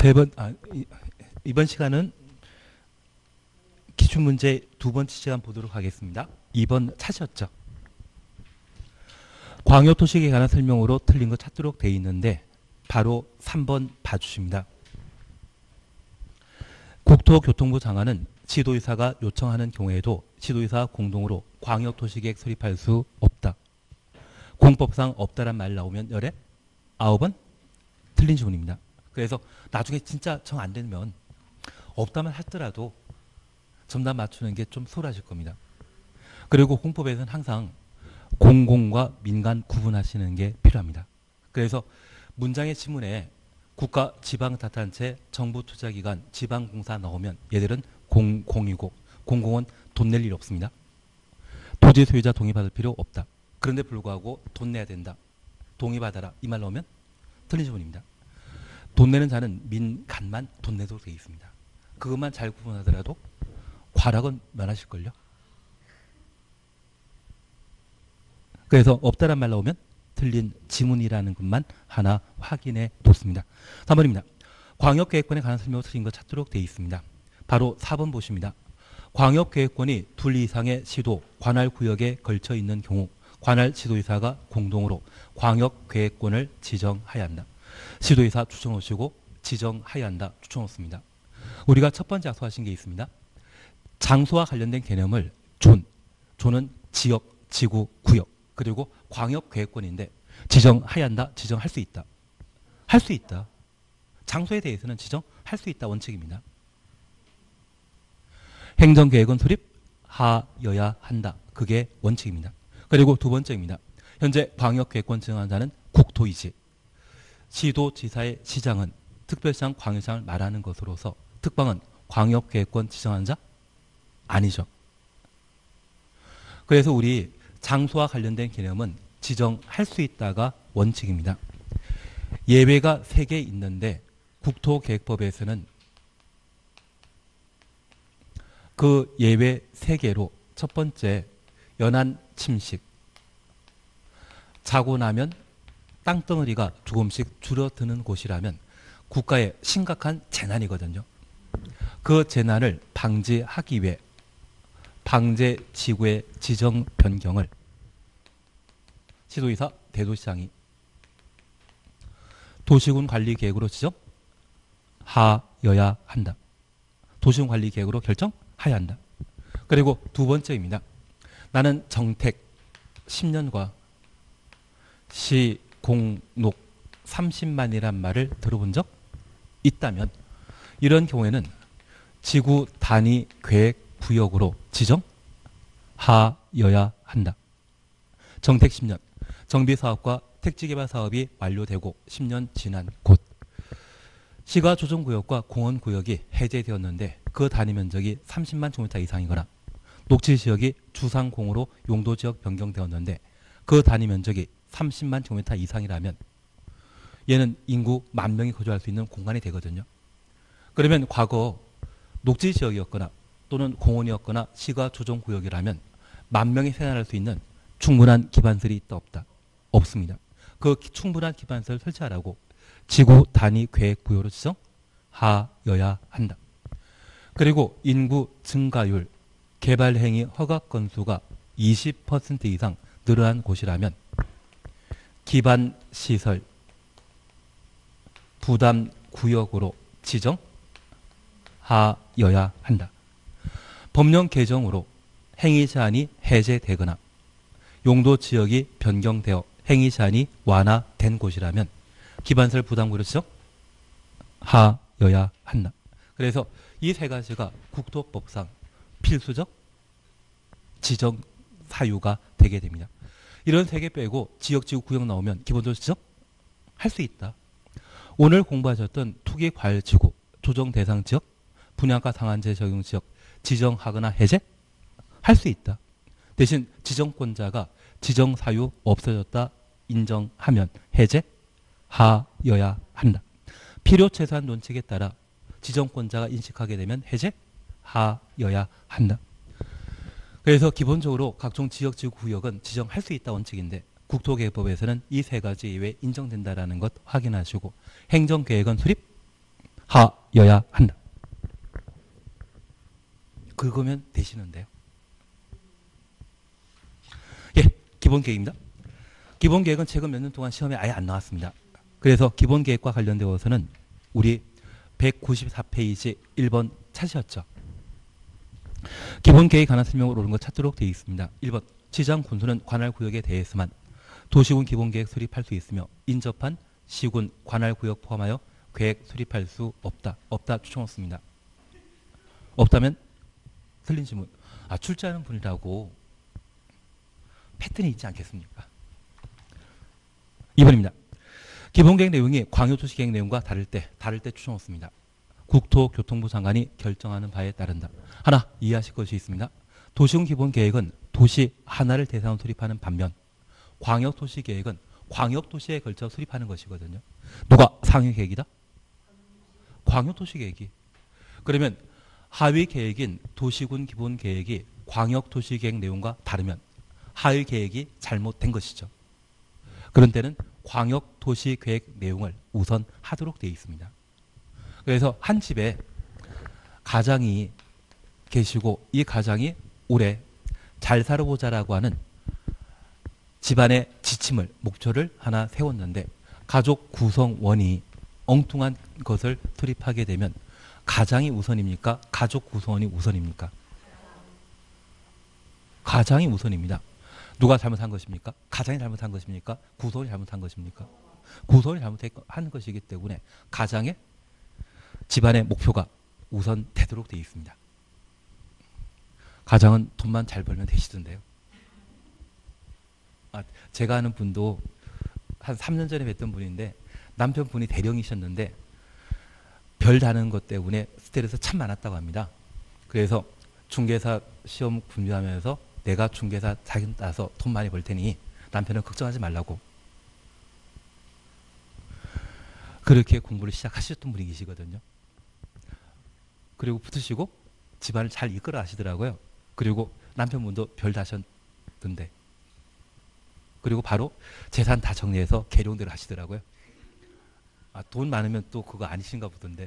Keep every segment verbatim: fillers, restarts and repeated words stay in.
세 번, 아, 이, 이번 시간은 기출문제 두 번째 시간 보도록 하겠습니다. 이 번 찾으셨죠? 광역도시계획에 관한 설명으로 틀린 거 찾도록 되어 있는데 바로 삼 번 봐주십니다. 국토교통부 장관은 시도의사가 요청하는 경우에도 시도의사 공동으로 광역도시계획 수립할 수 없다. 공법상 없다란 말 나오면 열에 아홉은 틀린 지문입니다. 그래서 나중에 진짜 정 안 되면 없다만 하더라도 정답 맞추는 게 좀 소홀하실 겁니다. 그리고 공법에서는 항상 공공과 민간 구분하시는 게 필요합니다. 그래서 문장의 지문에 국가 지방자치단체, 정부투자기관, 지방공사 나오면 얘들은 공공이고 공공은 돈 낼 일 없습니다. 토지 소유자 동의받을 필요 없다. 그런데 불구하고 돈 내야 된다. 동의받아라. 이 말 나오면 틀린 지문입니다. 돈 내는 자는 민간만 돈 내도록 되어 있습니다. 그것만 잘 구분하더라도 과락은 면하실걸요. 그래서 없다란 말 나오면 틀린 지문이라는 것만 하나 확인해 놓습니다. 삼 번입니다. 광역계획권에 관한 설명을 틀린 거 찾도록 되어 있습니다. 바로 사 번 보십니다. 광역계획권이 둘 이상의 시도, 관할구역에 걸쳐 있는 경우 관할 지도의사가 공동으로 광역계획권을 지정하여야 한다. 시도의사 추천하시고 지정하여야 한다. 추천했습니다. 우리가 첫 번째 약속하신 게 있습니다. 장소와 관련된 개념을 존, 존은 지역, 지구, 구역, 그리고 광역계획권인데 지정하여야 한다. 지정할 수 있다. 할 수 있다. 장소에 대해서는 지정할 수 있다. 원칙입니다. 행정계획은 수립하여야 한다. 그게 원칙입니다. 그리고 두 번째입니다. 현재 광역계획권 지정한 자는 국토이지. 시도지사의 시장은 특별시장, 광역시장을 말하는 것으로서 특방은 광역계획권 지정한 자 아니죠. 그래서 우리 장소와 관련된 개념은 지정할 수 있다가 원칙입니다. 예외가 세 개 있는데 국토계획법에서는 그 예외 세 개로 첫 번째 연안 침식. 자고 나면 땅덩어리가 조금씩 줄어드는 곳이라면 국가의 심각한 재난이거든요. 그 재난을 방지하기 위해 방제지구의 지정 변경을 시도의사, 대도시장이 도시군 관리 계획으로 지정하여야 한다. 도시군 관리 계획으로 결정하여야 한다. 그리고 두 번째입니다. 나는 정택 십 년과 시공록 삼십만이란 말을 들어본 적 있다면 이런 경우에는 지구 단위 계획 구역으로 지정하여야 한다. 정택 십 년. 정비사업과 택지개발 사업이 완료되고 십 년 지난 곳. 시가 조정구역과 공원구역이 해제되었는데 그 단위 면적이 삼십만 제곱미터 이상이거나 녹지지역이 주상공으로 용도지역 변경되었는데 그 단위 면적이 삼십만 제곱미터 이상이라면 얘는 인구 만 명이 거주할 수 있는 공간이 되거든요. 그러면 과거 녹지지역이었거나 또는 공원이었거나 시가 조정구역이라면 만 명이 생활할 수 있는 충분한 기반설이 있다 없다? 없습니다. 그 충분한 기반설을 설치하라고 지구 단위 계획 구역으로 지정하여야 한다. 그리고 인구 증가율, 개발 행위 허가 건수가 이십 퍼센트 이상 늘어난 곳이라면 기반 시설 부담 구역으로 지정하여야 한다. 법령 개정으로 행위 제한이 해제되거나 용도 지역이 변경되어 행위 제한이 완화된 곳이라면 기반설 부담구역으로 지정하여야 한다. 그래서 이 세 가지가 국토법상 필수적 지정 사유가 되게 됩니다. 이런 세 개 빼고 지역, 지구, 구역 나오면 기본적으로 지정할 수 있다. 오늘 공부하셨던 투기 과열 지구, 조정 대상 지역, 분양가 상한제 적용 지역 지정하거나 해제 할 수 있다. 대신 지정권자가 지정 사유 없어졌다 인정하면 해제하여야 한다. 필요 최소한 논칙에 따라 지정권자가 인식하게 되면 해제하여야 한다. 그래서 기본적으로 각종 지역, 지구, 구역은 지정할 수 있다 원칙인데 국토계획법에서는 이 세 가지 이외에 인정된다라는 것 확인하시고 행정계획은 수립 하여야 한다. 그거면 되시는데요. 예, 기본계획입니다. 기본계획은 최근 몇 년 동안 시험에 아예 안 나왔습니다. 그래서 기본계획과 관련되어서는 우리 백구십사 페이지 일 번 찾으셨죠? 기본계획 관한 설명을 옳은 것 찾도록 되어 있습니다. 일 번 지정 군수는 관할구역에 대해서만 도시군 기본계획 수립할 수 있으며 인접한 시군 관할구역 포함하여 계획 수립할 수 없다. 없다 추천했습니다. 없다면 틀린 질문. 아, 출제하는 분이라고 패턴이 있지 않겠습니까? 이 번입니다. 기본계획 내용이 광역도시계획 내용과 다를 때, 다를 때 추천했습니다. 국토교통부 장관이 결정하는 바에 따른다. 하나, 이해하실 것이 있습니다. 도시군 기본계획은 도시 하나를 대상으로 수립하는 반면 광역도시계획은 광역도시에 걸쳐 수립하는 것이거든요. 누가 상위계획이다? 광역도시계획이. 그러면 하위계획인 도시군 기본계획이 광역도시계획 내용과 다르면 하위계획이 잘못된 것이죠. 그런 때는 광역도시계획 내용을 우선 하도록 되어 있습니다. 그래서 한 집에 가장이 계시고 이 가장이 올해 잘 살아보자라고 하는 집안의 지침을, 목표를 하나 세웠는데 가족 구성원이 엉뚱한 것을 수립하게 되면 가장이 우선입니까? 가족 구성원이 우선입니까? 가장이 우선입니다. 누가 잘못한 것입니까? 가장이 잘못한 것입니까? 구성원이 잘못한 것입니까? 구성원이 잘못한 것이기 때문에 가장의 집안의 목표가 우선 되도록 되어 있습니다. 가장은 돈만 잘 벌면 되시던데요. 아, 제가 아는 분도 한 삼 년 전에 뵀던 분인데 남편분이 대령이셨는데 별 다는 것 때문에 스트레스 참 많았다고 합니다. 그래서 중개사 시험 준비하면서 내가 중개사 자격 따서 돈 많이 벌 테니 남편은 걱정하지 말라고 그렇게 공부를 시작하셨던 분이 계시거든요. 그리고 붙으시고 집안을 잘 이끌어 가시더라고요. 그리고 남편분도 별 다셨던데 그리고 바로 재산 다 정리해서 계룡대로 하시더라고요. 아, 돈 많으면 또 그거 아니신가 보던데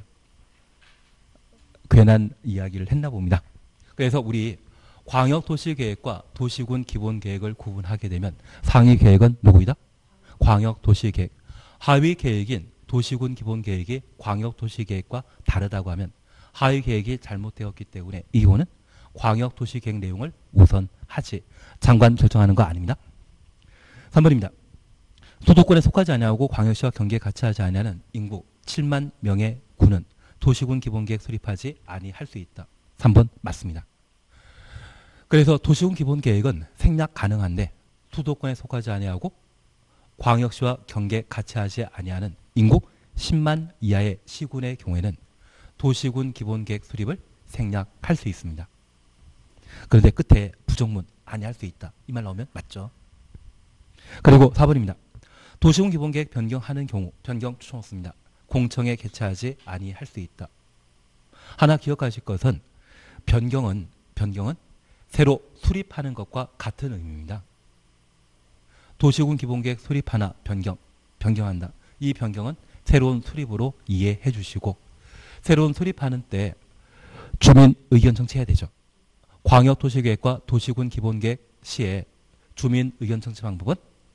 괜한 이야기를 했나 봅니다. 그래서 우리 광역도시계획과 도시군 기본계획을 구분하게 되면 상위계획은 누구이다? 광역도시계획. 하위계획인 도시군 기본계획이 광역도시계획과 다르다고 하면 하위계획이 잘못되었기 때문에 이거는 광역도시계획 내용을 우선하지 장관 결정하는 거 아닙니다. 삼 번입니다. 수도권에 속하지 아니하고 광역시와 경계에 같이 하지 아니하는 인구 칠만 명의 군은 도시군 기본계획 수립하지 아니할 수 있다. 삼 번 맞습니다. 그래서 도시군 기본계획은 생략 가능한데 수도권에 속하지 아니하고 광역시와 경계 같이 하지 아니하는 인구 십만 이하의 시군의 경우에는 도시군 기본계획 수립을 생략할 수 있습니다. 그런데 끝에 부정문 아니할 수 있다. 이 말 나오면 맞죠. 그리고 사 번입니다. 도시군 기본계획 변경하는 경우 변경 추천했습니다. 공청에 개최하지 아니할 수 있다. 하나 기억하실 것은 변경은 변경은 새로 수립하는 것과 같은 의미입니다. 도시군 기본계획 수립하나 변경 변경한다. 이 변경은 새로운 수립으로 이해해 주시고 새로운 수립하는 때 주민 의견 청취해야 되죠. 광역도시계획과 도시군 기본계획 시에 주민 의견 청취 방법은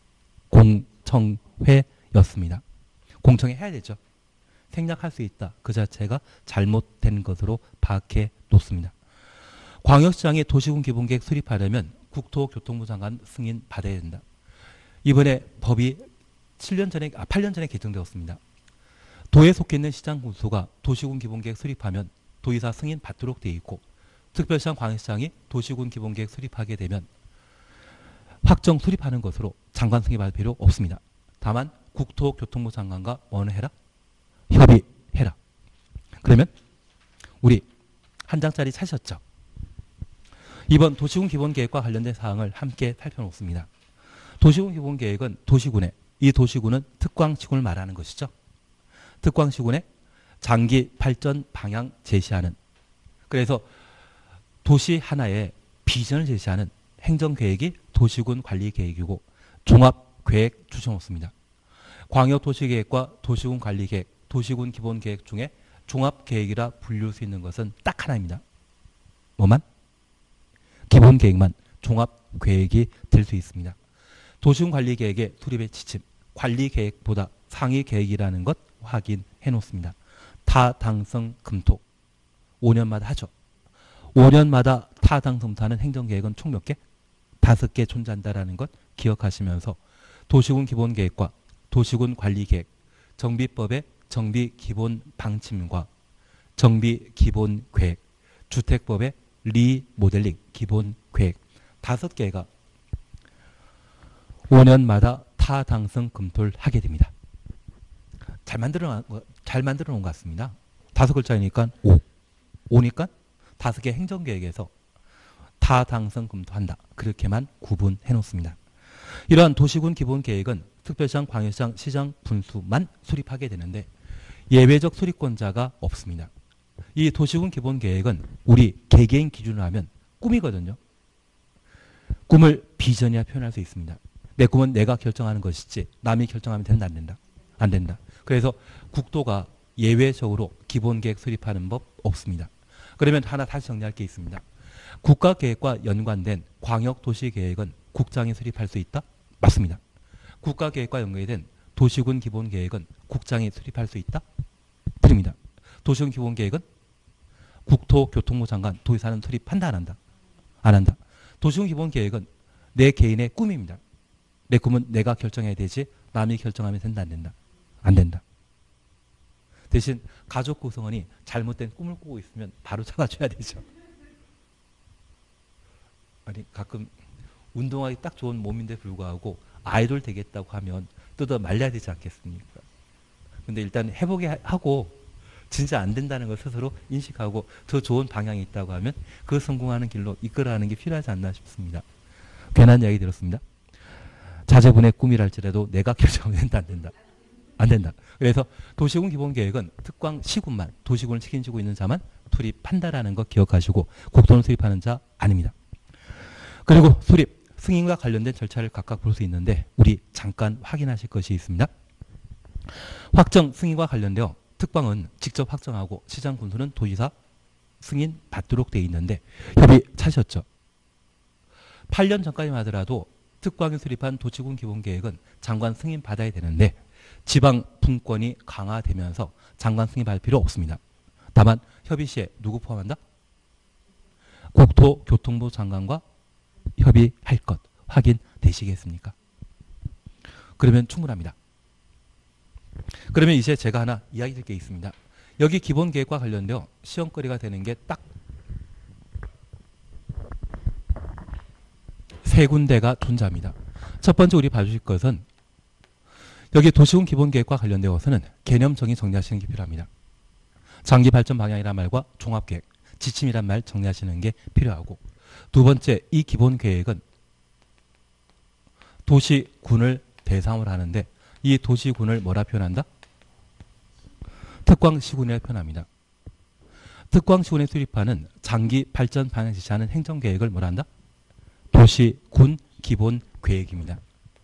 공청회였습니다. 공청회 해야 되죠. 생략할 수 있다. 그 자체가 잘못된 것으로 파악해 놓습니다. 광역시장이 도시군 기본계획 수립하려면 국토교통부 장관 승인 받아야 된다. 이번에 법이 칠 년 전에, 아, 팔 년 전에 개정되었습니다. 도에 속해 있는 시장 군수가 도시군 기본계획 수립하면 도의사 승인 받도록 되어 있고 특별시장 광역시장이 도시군 기본계획 수립하게 되면 확정 수립하는 것으로 장관 승인 받을 필요 없습니다. 다만 국토교통부 장관과 뭐는 해라? 협의해라. 그러면 우리 한 장짜리 찾으셨죠? 이번 도시군 기본계획과 관련된 사항을 함께 살펴놓습니다. 도시군 기본계획은 도시군의 이 도시군은 특광시군을 말하는 것이죠. 특광시군의 장기 발전 방향 제시하는 그래서 도시 하나의 비전을 제시하는 행정계획이 도시군 관리계획이고 종합계획 추천없습니다. 광역도시계획과 도시군 관리계획, 도시군 기본계획 중에 종합계획이라 불릴 수 있는 것은 딱 하나입니다. 뭐만? 기본계획만 종합계획이 될 수 있습니다. 도시군관리계획의 수립의 지침, 관리계획보다 상위계획이라는 것 확인해 놓습니다. 타당성 검토 오 년마다 하죠. 오 년마다 타당성 검토하는 행정계획은 총 몇 개? 다섯 개 존재한다는 것 기억하시면서 도시군 기본계획과 도시군 관리계획, 정비법의 정비 기본 방침과 정비 기본 계획, 주택법의 리모델링 기본 계획 다섯 개가 오 년마다 타당성 검토를 하게 됩니다. 잘 만들어 잘 만들어 놓은 것 같습니다. 다섯 글자이니까 오, 오니까 다섯 개 행정계획에서 타당성 검토한다. 그렇게만 구분해 놓습니다. 이러한 도시군 기본계획은 특별시장, 광역시장, 시장 분수만 수립하게 되는데 예외적 수립권자가 없습니다. 이 도시군 기본계획은 우리 개개인 기준으로 하면 꿈이거든요. 꿈을 비전이라 표현할 수 있습니다. 내 꿈은 내가 결정하는 것이지 남이 결정하면 된다 안 된다? 안 된다. 그래서 국토가 예외적으로 기본계획 수립하는 법 없습니다. 그러면 하나 다시 정리할 게 있습니다. 국가계획과 연관된 광역도시계획은 국장이 수립할 수 있다? 맞습니다. 국가계획과 연계된 도시군 기본계획은 국장이 수립할 수 있다? 드립니다. 도시군 기본계획은 국토교통부 장관, 도의사는 수립한다 안 한다? 안 한다. 도시군 기본계획은 내 개인의 꿈입니다. 내 꿈은 내가 결정해야 되지 남이 결정하면 된다 안 된다? 안 된다. 대신 가족 구성원이 잘못된 꿈을 꾸고 있으면 바로 잡아줘야 되죠. 아니 가끔 운동하기 딱 좋은 몸인데 불구하고 아이돌 되겠다고 하면 뜯어 말려야 되지 않겠습니까? 근데 일단 해보게 하고 진짜 안 된다는 걸 스스로 인식하고 더 좋은 방향이 있다고 하면 그 성공하는 길로 이끌어가는 게 필요하지 않나 싶습니다. 괜한 이야기 들었습니다. 자제분의 꿈이랄지라도 내가 결정하면 된다 안 된다? 안 된다. 그래서 도시군 기본계획은 특광 시군만 도시군을 책임지고 있는 자만 수립한다라는 거 기억하시고 국토는 수립하는 자 아닙니다. 그리고 수립, 승인과 관련된 절차를 각각 볼 수 있는데 우리 잠깐 확인하실 것이 있습니다. 확정, 승인과 관련되어 특광은 직접 확정하고 시장 군수는 도지사 승인 받도록 되어 있는데 협의 찾으셨죠? 팔 년 전까지만 하더라도 특광이 수립한 도시군 기본계획은 장관 승인 받아야 되는데 지방 분권이 강화되면서 장관 승인 받을 필요 없습니다. 다만 협의 시에 누구 포함한다? 국토교통부 장관과 협의할 것 확인되시겠습니까? 그러면 충분합니다. 그러면 이제 제가 하나 이야기 드릴 게 있습니다. 여기 기본계획과 관련되어 시험거리가 되는 게 딱 세 군데가 존재합니다. 첫 번째 우리 봐주실 것은 여기 도시군 기본계획과 관련되어서는 개념정의 정리하시는 게 필요합니다. 장기발전 방향이란 말과 종합계획, 지침이란 말 정리하시는 게 필요하고 두 번째 이 기본계획은 도시군을 대상으로 하는데 이 도시군을 뭐라 표현한다? 특광시군이라 표현합니다. 특광시군에 수립하는 장기 발전 방향 지시하는 행정계획을 뭐라 한다? 도시군 기본계획입니다.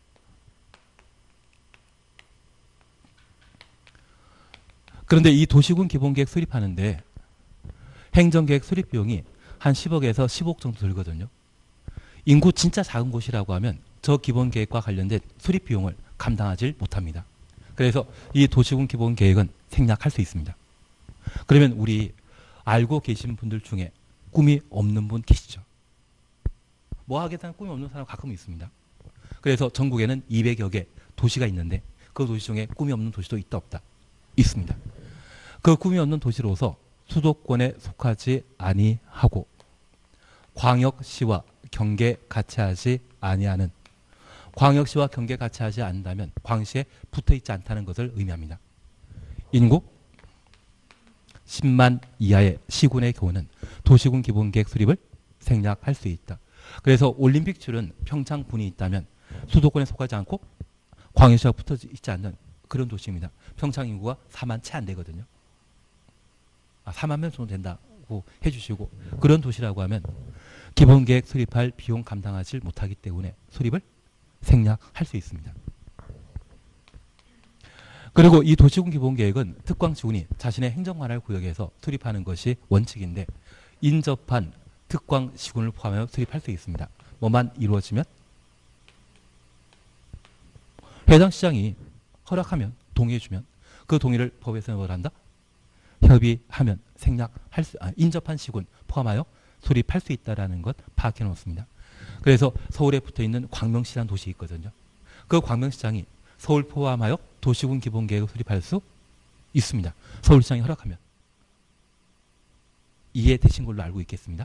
그런데 이 도시군 기본계획 수립하는데 행정계획 수립 비용이 한 십억에서 십오억 정도 들거든요. 인구 진짜 작은 곳이라고 하면 저 기본계획과 관련된 수립 비용을 감당하지 못합니다. 그래서 이 도시군 기본계획은 생략할 수 있습니다. 그러면 우리 알고 계신 분들 중에 꿈이 없는 분 계시죠? 뭐 하겠다는 꿈이 없는 사람 가끔 있습니다. 그래서 전국에는 이백여 개 도시가 있는데 그 도시 중에 꿈이 없는 도시도 있다 없다? 있습니다. 그 꿈이 없는 도시로서 수도권에 속하지 아니하고 광역시와 경계 같이 하지 아니하는 광역시와 경계 같이 하지 않는다면 광시에 붙어있지 않다는 것을 의미합니다. 인구 십만 이하의 시군의 경우는 도시군 기본계획 수립을 생략할 수 있다. 그래서 올림픽 치른 평창군이 있다면 수도권에 속하지 않고 광역시와 붙어있지 않는 그런 도시입니다. 평창 인구가 사만 채 안 되거든요. 아, 사만 명 정도 된다고 해주시고 그런 도시라고 하면 기본계획 수립할 비용 감당하지 못하기 때문에 수립을 생략할 수 있습니다. 그리고 이 도시군 기본계획은 특광시군이 자신의 행정관할 구역에서 수립하는 것이 원칙인데 인접한 특광시군을 포함하여 수립할 수 있습니다. 뭐만 이루어지면 해당 시장이 허락하면 동의해주면 그 동의를 법에서 뭘 한다? 협의하면 생략할 수, 아, 인접한 시군 포함하여 수립할 수 있다라는 것 파악해 놓습니다. 그래서 서울에 붙어 있는 광명시라는 도시 있거든요. 그 광명시장이 서울 포함하여 도시군 기본계획을 수립할 수 있습니다. 서울시장이 허락하면. 이해되신 걸로 알고 있겠습니다.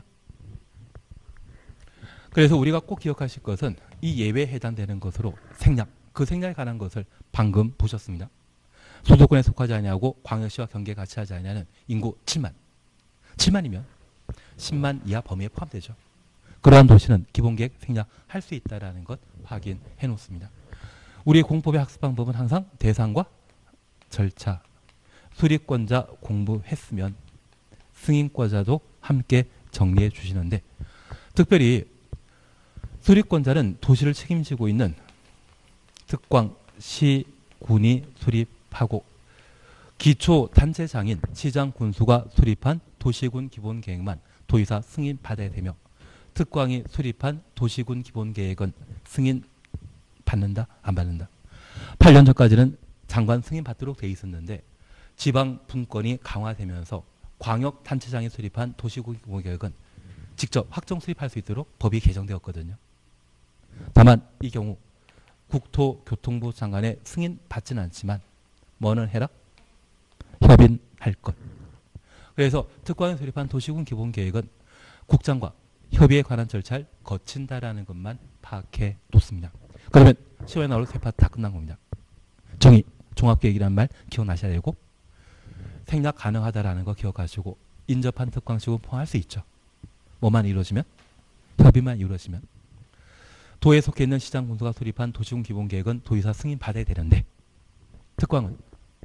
그래서 우리가 꼭 기억하실 것은 이 예외에 해당되는 것으로 생략, 그 생략에 관한 것을 방금 보셨습니다. 수도권에 속하지 않냐고 광역시와 경계 같이 하지 않냐는 인구 칠만. 칠만이면 십만 이하 범위에 포함되죠. 그러한 도시는 기본계획 생략할 수 있다는 것 확인해 놓습니다. 우리 공법의 학습 방법은 항상 대상과 절차, 수립권자 공부했으면 승인권자도 함께 정리해 주시는데 특별히 수립권자는 도시를 책임지고 있는 특광, 시, 군이 수립하고 기초 단체장인 시장 군수가 수립한 도시군 기본계획만 도의사 승인 받아야 되며 특광이 수립한 도시군 기본계획은 승인 받는다? 안 받는다? 팔 년 전까지는 장관 승인 받도록 돼 있었는데 지방 분권이 강화되면서 광역 단체장이 수립한 도시군 기본계획은 직접 확정 수립할 수 있도록 법이 개정되었거든요. 다만 이 경우 국토교통부 장관의 승인 받지는 않지만 뭐는 해라? 협의할 것. 그래서 특광에 수립한 도시군 기본계획은 국장과 협의에 관한 절차를 거친다라는 것만 파악해 놓습니다. 그러면 시험에 나올 세 파트 다 끝난 겁니다. 정의, 종합계획이라는 말 기억나셔야 되고 생략 가능하다라는 거 기억하시고 인접한 특광식은 포함할 수 있죠. 뭐만 이루어지면? 협의만 이루어지면. 도에 속해 있는 시장 군수가 수립한 도시군 기본계획은 도의사 승인 받아야 되는데 특광은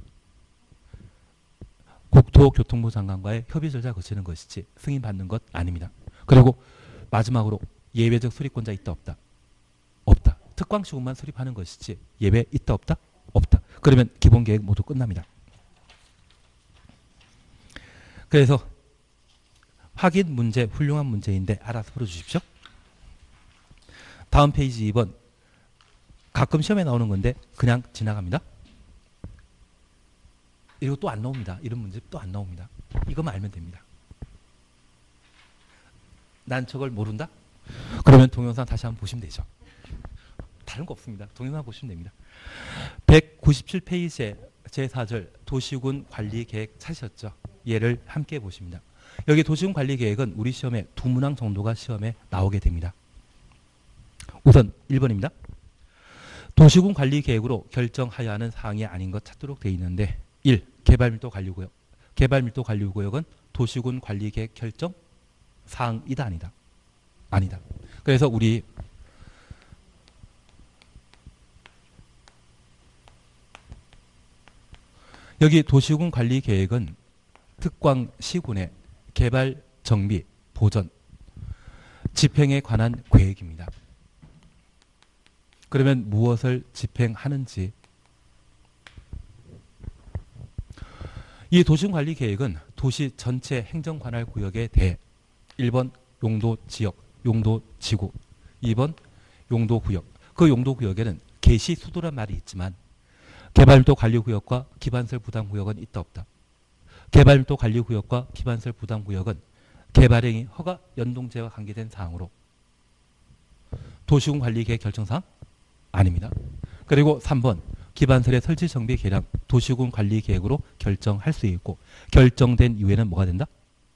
국토교통부 장관과의 협의 절차 거치는 것이지 승인 받는 것 아닙니다. 그리고 마지막으로 예외적 수립권자 있다 없다? 없다. 특광시군만 수립하는 것이지 예외 있다 없다? 없다. 그러면 기본계획 모두 끝납니다. 그래서 확인 문제 훌륭한 문제인데 알아서 풀어주십시오. 다음 페이지 이 번. 가끔 시험에 나오는 건데 그냥 지나갑니다. 이거 또 안 나옵니다. 이런 문제 또 안 나옵니다. 이것만 알면 됩니다. 난 저걸 모른다? 그러면 동영상 다시 한번 보시면 되죠. 다른 거 없습니다. 동영상 보시면 됩니다. 백구십칠 페이지에 제사 절 도시군 관리계획 찾으셨죠? 얘를 함께 보십니다. 여기 도시군 관리계획은 우리 시험에 두 문항 정도가 시험에 나오게 됩니다. 우선 일 번입니다. 도시군 관리계획으로 결정하여야 하는 사항이 아닌 것 찾도록 되어 있는데 일. 개발밀도 관리구역. 개발밀도 관리구역은 도시군 관리계획 결정 사항이다 아니다? 아니다. 그래서 우리 여기 도시군 관리계획은 특광시군의 개발, 정비, 보전, 집행에 관한 계획입니다. 그러면 무엇을 집행하는지 이 도시관리계획은 도시 전체 행정관할 구역에 대해 일 번 용도지역, 용도지구, 이 번 용도구역. 그 용도구역에는 개시수도란 말이 있지만 개발밀도 관리구역과 기반설 부담구역은 있다 없다. 개발밀도 관리구역과 기반설 부담구역은 개발행위 허가 연동제와 관계된 사항으로 도시군 관리계획 결정사항 아닙니다. 그리고 삼 번 기반설의 설치 정비 계량 도시군 관리계획으로 결정할 수 있고 결정된 이후에는 뭐가 된다?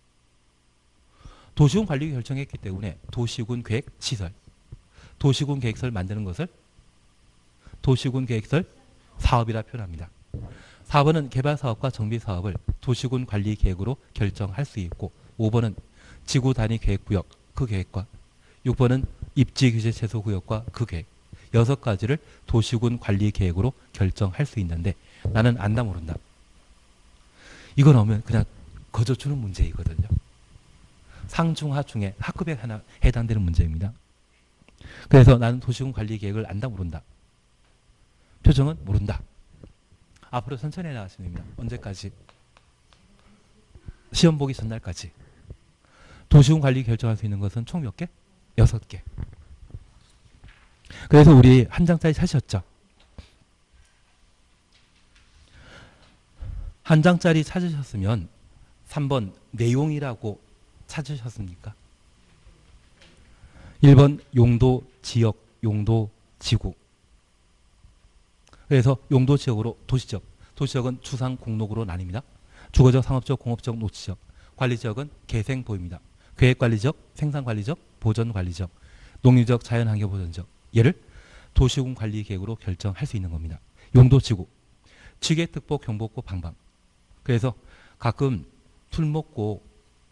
도시군 관리계획 결정했기 때문에 도시군 계획 시설, 도시군 계획서를 만드는 것을 도시군 계획설 사업이라 표현합니다. 사 번은 개발사업과 정비사업을 도시군 관리계획으로 결정할 수 있고 오 번은 지구 단위 계획구역 그 계획과 육 번은 입지규제 최소구역과 그 계획 여섯 가지를 도시군 관리계획으로 결정할 수 있는데 나는 안다 모른다. 이거 나오면 그냥 거저주는 문제이거든요. 상중하 중에 학급에 하나 해당되는 문제입니다. 그래서 나는 도시군 관리계획을 안다 모른다. 표정은 모른다. 앞으로 천천히 나가시면 됩니다. 언제까지? 시험 보기 전날까지. 도시군 관리 결정할 수 있는 것은 총 몇 개? 여섯 개. 그래서 우리 한 장짜리 찾으셨죠? 한 장짜리 찾으셨으면 삼 번 내용이라고 찾으셨습니까? 일 번 용도, 지역, 용도, 지구. 그래서 용도 지역으로 도시지역. 도시지역은 주상 공록으로 나뉩니다. 주거적, 상업적, 공업적, 노치지역. 관리지역은 개생보입니다. 계획관리지역, 생산관리지역, 보전관리지역, 농림지역, 자연환경보전지역. 얘를 도시군 관리계획으로 결정할 수 있는 겁니다. 용도, 지구. 취계, 특보, 경보고, 방방. 그래서 가끔 술 먹고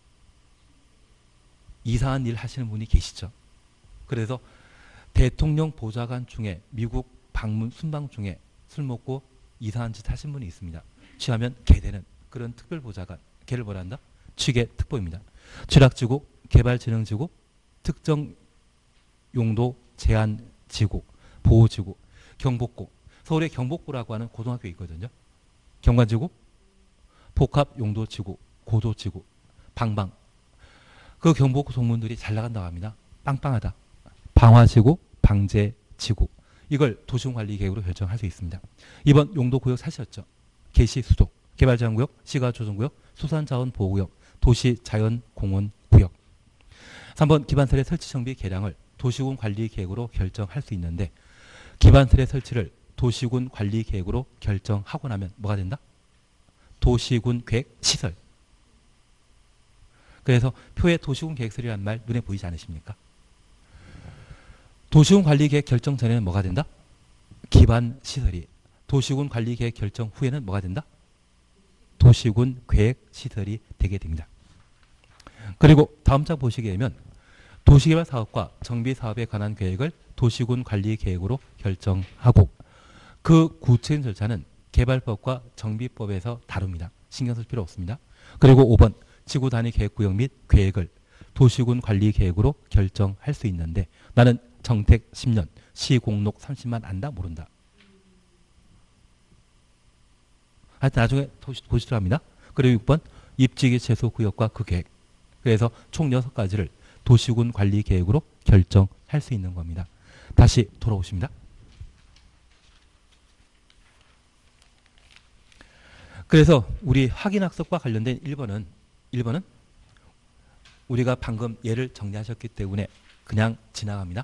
이상한 일 하시는 분이 계시죠. 그래서 대통령 보좌관 중에 미국 방문 순방 중에 술 먹고 이상한 짓 하신 분이 있습니다. 취하면 개되는 그런 특별보좌관. 걔를 뭐라 한다? 취계 특보입니다. 취락지구, 개발진흥지구, 특정 용도 제한지구, 보호지구, 경복고. 서울에 경복고라고 하는 고등학교 있거든요. 경관지구, 복합용도지구, 고도지구, 방방. 그 경복고 동문들이 잘 나간다고 합니다. 빵빵하다. 방화지구, 방제지구. 이걸 도시군관리계획으로 결정할 수 있습니다. 이번 용도구역 사셨죠? 개시, 수도, 개발제한구역, 시가조정구역, 수산자원보호구역, 도시자연공원구역. 삼 번 기반설의 설치정비 계량을 도시군 관리계획으로 결정할 수 있는데 기반설의 설치를 도시군 관리계획으로 결정하고 나면 뭐가 된다? 도시군 계획 시설. 그래서 표에 도시군 계획설이라는 말 눈에 보이지 않으십니까? 도시군 관리계획 결정 전에는 뭐가 된다? 기반 시설이. 도시군 관리계획 결정 후에는 뭐가 된다? 도시군 계획 시설이 되게 됩니다. 그리고 다음 장 보시게 되면 도시개발 사업과 정비 사업에 관한 계획을 도시군 관리계획으로 결정하고 그 구체적인 절차는 개발법과 정비법에서 다룹니다. 신경 쓸 필요 없습니다. 그리고 오 번 지구 단위 계획구역 및 계획을 도시군 관리계획으로 결정할 수 있는데 나는 정택 십 년, 시공록 삼십만 안다 모른다. 하여튼 나중에 도시 들어갑니다. 그리고 육 번 입지기 최소 구역과 그 계획. 그래서 총 여섯 가지를 도시군 관리계획으로 결정할 수 있는 겁니다. 다시 돌아오십니다. 그래서 우리 확인학습과 관련된 일 번은 일 번은 우리가 방금 예를 정리하셨기 때문에 그냥 지나갑니다.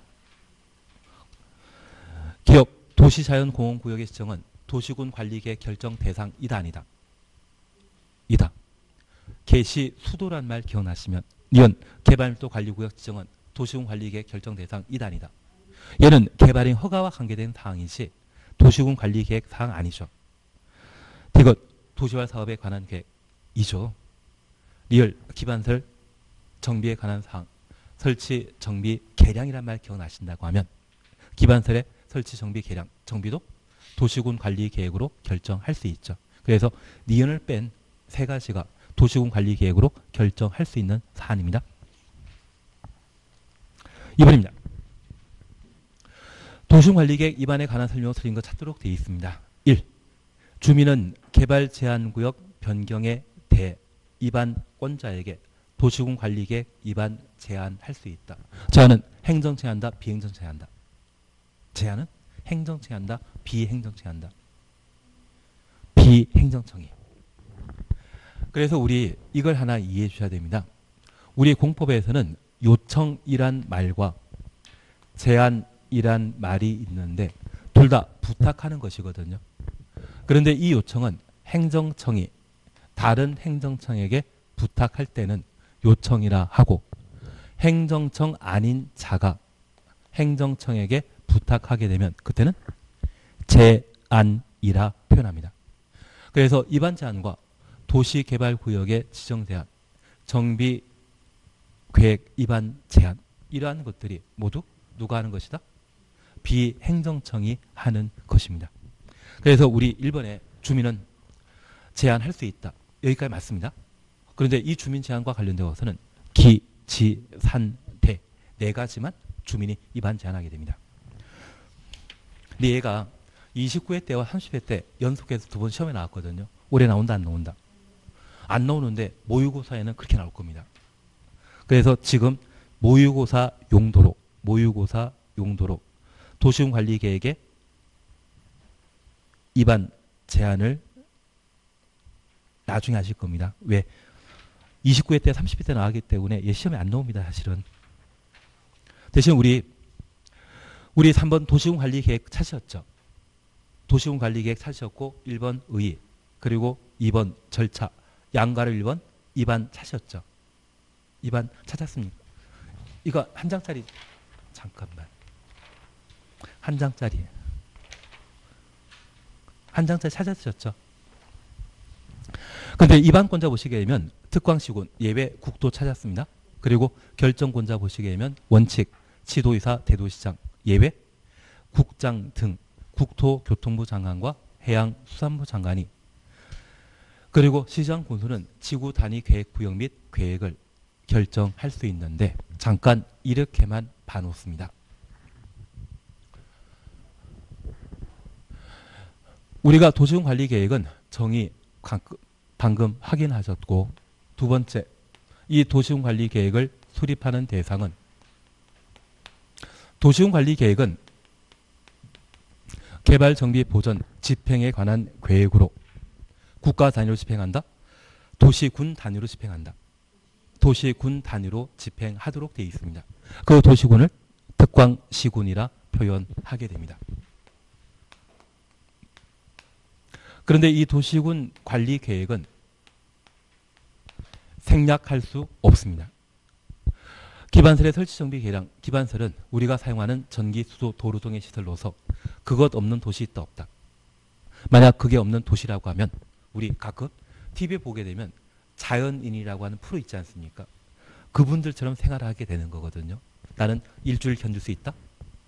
기업 도시자연공원구역의 지정은 도시군 관리계획 결정 대상 이다 아니다. 이다. 개시 수도란 말 기억나시면 이건 개발밀도 관리구역 지정은 도시군 관리계획 결정 대상 이다 아니다. 얘는 개발인 허가와 관계된 사항이지 도시군 관리계획 사항 아니죠. 이것 도시화 사업에 관한 계획이죠. 리얼 기반설 정비에 관한 사항 설치 정비 계량이란 말 기억나신다고 하면 기반설의 설치 정비 계량 정비도 도시군 관리계획으로 결정할 수 있죠. 그래서 니은을 뺀 세 가지가 도시군 관리계획으로 결정할 수 있는 사안입니다. 이 번입니다. 도시군 관리계획 위반에 관한 설명을 틀린 것 찾도록 되어 있습니다. 일. 주민은 개발 제한구역 변경에 대해 위반권자에게 도시군 관리계획 위반 제한할 수 있다. 제한은 행정 제한다, 비행정 제한다. 제한은 행정 제한다, 비행정 제한다. 비행정청이. 그래서 우리 이걸 하나 이해해 주셔야 됩니다. 우리 공법에서는 요청이란 말과 제한이란 말이 있는데 둘 다 부탁하는 것이거든요. 그런데 이 요청은 행정청이 다른 행정청에게 부탁할 때는 요청이라 하고 행정청 아닌 자가 행정청에게 부탁하게 되면 그때는 제한이라 표현합니다. 그래서 이반 제한과 도시개발구역의 지정 제한, 정비 계획 위반 제한 이러한 것들이 모두 누가 하는 것이다? 비행정청이 하는 것입니다. 그래서 우리 일 번에 주민은 제한할 수 있다. 여기까지 맞습니다. 그런데 이 주민 제한과 관련되어서는 기, 지, 산, 대 네 가지만 주민이 위반 제한하게 됩니다. 근데 얘가 이십구 회 때와 삼십 회 때 연속해서 두 번 시험에 나왔거든요. 올해 나온다 안 나온다. 안 나오는데 모의고사에는 그렇게 나올 겁니다. 그래서 지금 모의고사 용도로 모의고사 용도로 도시군관리계획의 입안 제한을 나중에 하실 겁니다. 왜? 이십구 회 때 삼십 회 때 나가기 때문에 얘 시험에 안 나옵니다. 사실은. 대신 우리 우리 삼 번 도시군관리계획 찾으셨죠? 도시군관리계획 찾으셨고 일 번 의의 그리고 이 번 절차 양가를 일 번 입안 찾으셨죠? 입안 찾았습니까? 이거 한 장짜리 잠깐만 한 장짜리 한 장짜리 찾으셨죠? 근데 입안권자 보시게 되면 특광시군 예외 국도 찾았습니다. 그리고 결정권자 보시게 되면 원칙 지도의사 대도시장 예외 국장 등 국토교통부 장관과 해양수산부 장관이 그리고 시장 군수는 지구 단위 계획 구역 및 계획을 결정할 수 있는데 잠깐 이렇게만 봐놓습니다. 우리가 도시군관리계획은 정의 방금 확인하셨고 두 번째 이 도시군관리계획을 수립하는 대상은 도시군관리계획은 개발 정비 보전 집행에 관한 계획으로 국가 단위로 집행한다. 도시군 단위로 집행한다. 도시군 단위로 집행하도록 되어 있습니다. 그 도시군을 특광시군이라 표현하게 됩니다. 그런데 이 도시군 관리 계획은 생략할 수 없습니다. 기반설의 설치 정비 계량, 기반설은 우리가 사용하는 전기, 수도, 도로 등의 시설로서 그것 없는 도시 있다 없다. 만약 그게 없는 도시라고 하면 우리 가끔 티비에 보게 되면 자연인이라고 하는 프로 있지 않습니까? 그분들처럼 생활을 하게 되는 거거든요. 나는 일주일 견딜 수 있다?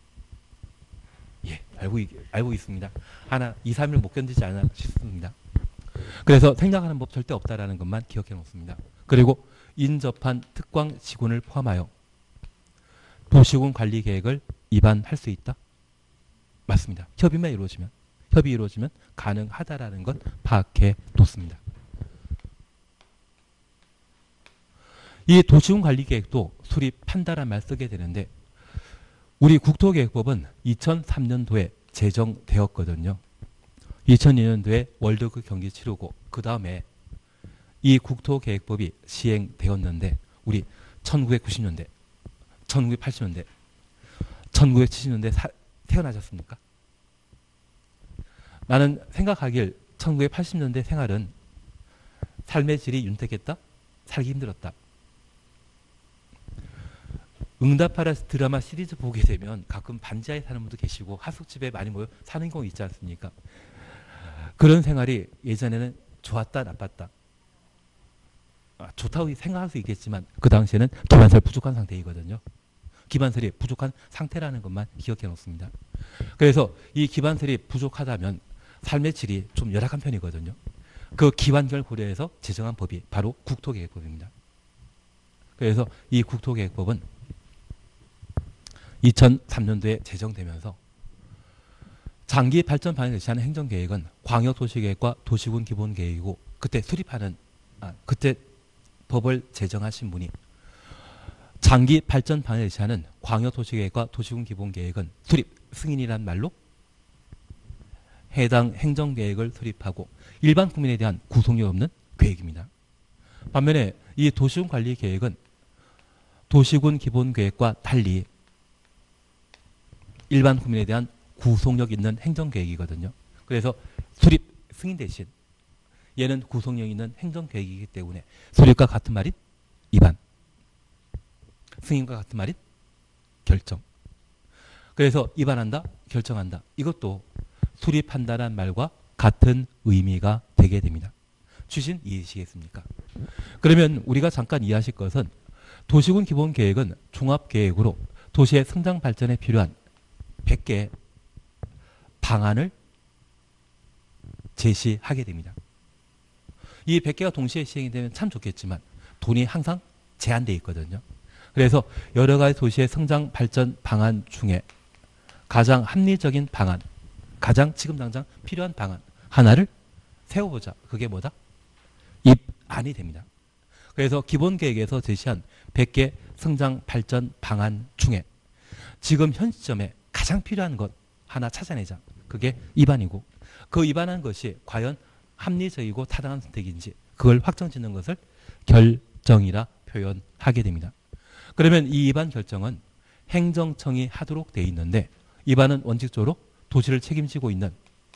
예, 알고, 알고 있습니다. 하나, 이, 삼 일 못 견디지 않아 싶습니다. 그래서 생략하는 법 절대 없다라는 것만 기억해 놓습니다. 그리고 인접한 특광시군을 포함하여 도시군 관리 계획을 입안할 수 있다? 맞습니다. 협의만 이루어지면, 협의 이루어지면 가능하다라는 것 파악해 놓습니다. 이 도시군 관리 계획도 수립한다란 말 쓰게 되는데 우리 국토계획법은 이천삼 년도에 제정되었거든요. 이천이 년도에 월드컵 경기 치르고 그 다음에 이 국토계획법이 시행되었는데 우리 천구백구십 년대, 천구백팔십 년대, 천구백칠십 년대 사, 태어나셨습니까? 나는 생각하길 천구백팔십 년대 생활은 삶의 질이 윤택했다? 살기 힘들었다. 응답하라 드라마 시리즈 보게 되면 가끔 반지하에 사는 분도 계시고 하숙집에 많이 모여 사는 경우 있지 않습니까? 그런 생활이 예전에는 좋았다 나빴다. 아, 좋다고 생각할 수 있겠지만 그 당시에는 기반설 부족한 상태이거든요. 기반설이 부족한 상태라는 것만 기억해 놓습니다. 그래서 이 기반설이 부족하다면 삶의 질이 좀 열악한 편이거든요. 그 기반결 고려해서 제정한 법이 바로 국토계획법입니다. 그래서 이 국토계획법은 이천삼 년도에 제정되면서 장기 발전 방향을 제시하는 행정계획은 광역도시계획과 도시군 기본계획이고 그때 수립하는 아, 그때 법을 제정하신 분이 장기 발전 방향을 제시하는 광역도시계획과 도시군 기본계획은 수립 승인이란 말로 해당 행정계획을 수립하고 일반 국민에 대한 구속력 없는 계획입니다. 반면에 이 도시군 관리계획은 도시군 기본계획과 달리 일반 국민에 대한 구속력 있는 행정계획이거든요. 그래서 수립 승인 대신 얘는 구속력 있는 행정계획이기 때문에 수립과 같은 말인 입안, 승인과 같은 말인 결정. 그래서 입안한다, 결정한다. 이것도 수립한다는 말과 같은 의미가 되게 됩니다. 취신 이해하시겠습니까? 그러면 우리가 잠깐 이해하실 것은 도시군 기본계획은 종합계획으로 도시의 성장 발전에 필요한 백 개의 방안을 제시하게 됩니다. 이 백 개가 동시에 시행이 되면 참 좋겠지만 돈이 항상 제한되어 있거든요. 그래서 여러 가지 도시의 성장 발전 방안 중에 가장 합리적인 방안, 가장 지금 당장 필요한 방안 하나를 세워보자. 그게 뭐다? 입안이 됩니다. 그래서 기본계획에서 제시한 백 개 성장 발전 방안 중에 지금 현 시점에 가장 필요한 것 하나 찾아내자. 그게 입안이고 그 입안한 것이 과연 합리적이고 타당한 선택인지 그걸 확정짓는 것을 결정이라 표현하게 됩니다. 그러면 이 입안 결정은 행정청이 하도록 돼 있는데 입안은 원칙적으로 도시를 책임지고 있는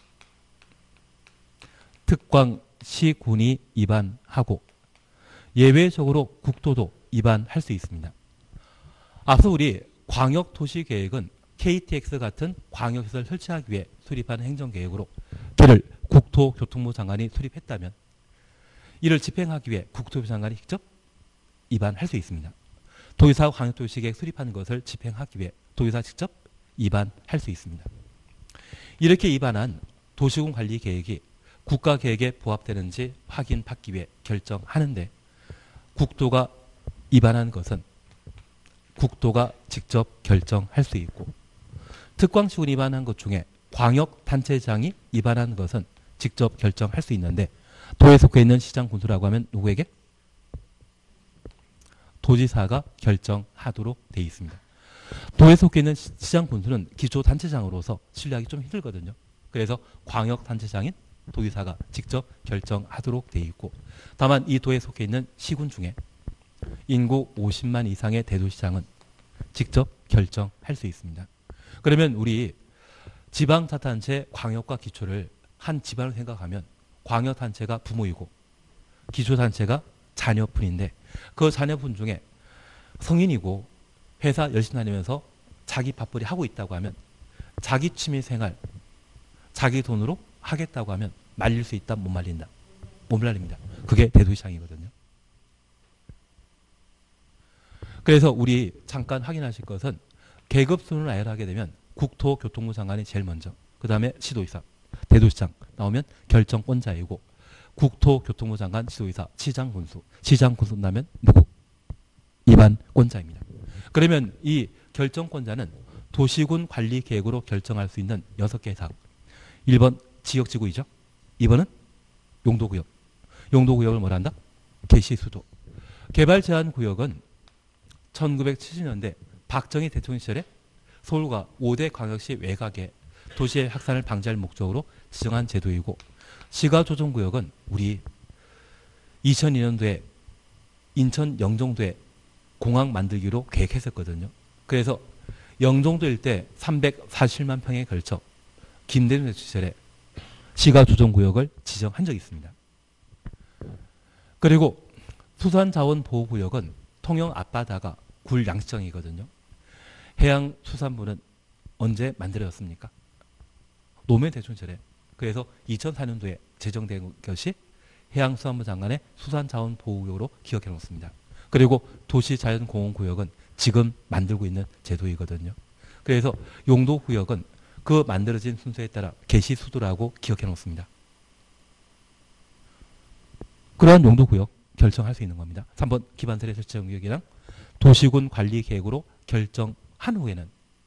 특광시군이 입안하고 예외적으로 국토도 입안할 수 있습니다. 앞서 우리 광역도시계획은 케이티엑스 같은 광역시설 설치하기 위해 수립한 행정계획으로 이를 국토교통부 장관이 수립했다면 이를 집행하기 위해 국토부 장관이 직접 입안할 수 있습니다. 도의사 광역도시계획 수립한 것을 집행하기 위해 도의사 직접 입안할 수 있습니다. 이렇게 입안한 도시군관리계획이 국가계획에 부합되는지 확인받기 위해 결정하는데 국토가 입안한 것은 국토가 직접 결정할 수 있고 특광시군이 입안한 것 중에 광역단체장이 입안한 것은 직접 결정할 수 있는데 도에 속해 있는 시장군수라고 하면 누구에게? 도지사가 결정하도록 되어 있습니다. 도에 속해 있는 시장군수는 기초단체장으로서 신뢰하기 좀 힘들거든요. 그래서 광역단체장인 도지사가 직접 결정하도록 되어 있고 다만 이 도에 속해 있는 시군 중에 인구 오십만 이상의 대도시장은 직접 결정할 수 있습니다. 그러면 우리 지방자치단체 광역과 기초를 한 집안으로 생각하면 광역단체가 부모이고 기초단체가 자녀분인데 그 자녀분 중에 성인이고 회사 열심히 다니면서 자기 밥벌이 하고 있다고 하면 자기 취미생활 자기 돈으로 하겠다고 하면 말릴 수 있다 못 말린다? 못 말립니다. 그게 대도시장이거든요. 그래서 우리 잠깐 확인하실 것은 계급순으로 나열하게 되면 국토교통부 장관이 제일 먼저 그 다음에 시도의사 대도시장 나오면 결정권자이고 국토교통부 장관 시도의사 시장군수 시장군수 나면 누구? 입안권자입니다. 그러면 이 결정권자는 도시군 관리 계획으로 결정할 수 있는 여섯 개의 사업. 일 번 지역지구이죠. 이 번은 용도구역. 용도구역을 뭐라 한다? 개시수도. 개발제한구역은 천구백칠십 년대 박정희 대통령 시절에 서울과 오 대 광역시 외곽에 도시의 확산을 방지할 목적으로 지정한 제도이고 시가조정구역은 우리 이천이 년도에 인천 영종도에 공항 만들기로 계획했었거든요. 그래서 영종도 일대 삼백사십만 평에 걸쳐 김대중 대통령 시절에 시가조정구역을 지정한 적이 있습니다. 그리고 수산자원보호구역은 통영 앞바다가 굴 양식장이거든요. 해양수산부는 언제 만들어졌습니까? 노무현 대통령 시절에. 그래서 이천사 년도에 제정된 것이 해양수산부 장관의 수산자원보호구역으로 기억해 놓습니다. 그리고 도시자연공원구역은 지금 만들고 있는 제도이거든요. 그래서 용도구역은 그 만들어진 순서에 따라 개시수도라고 기억해 놓습니다. 그러한 용도구역 결정할 수 있는 겁니다. 삼 번 기반세대 설치구역이랑 도시군 관리계획으로 결정한 후에는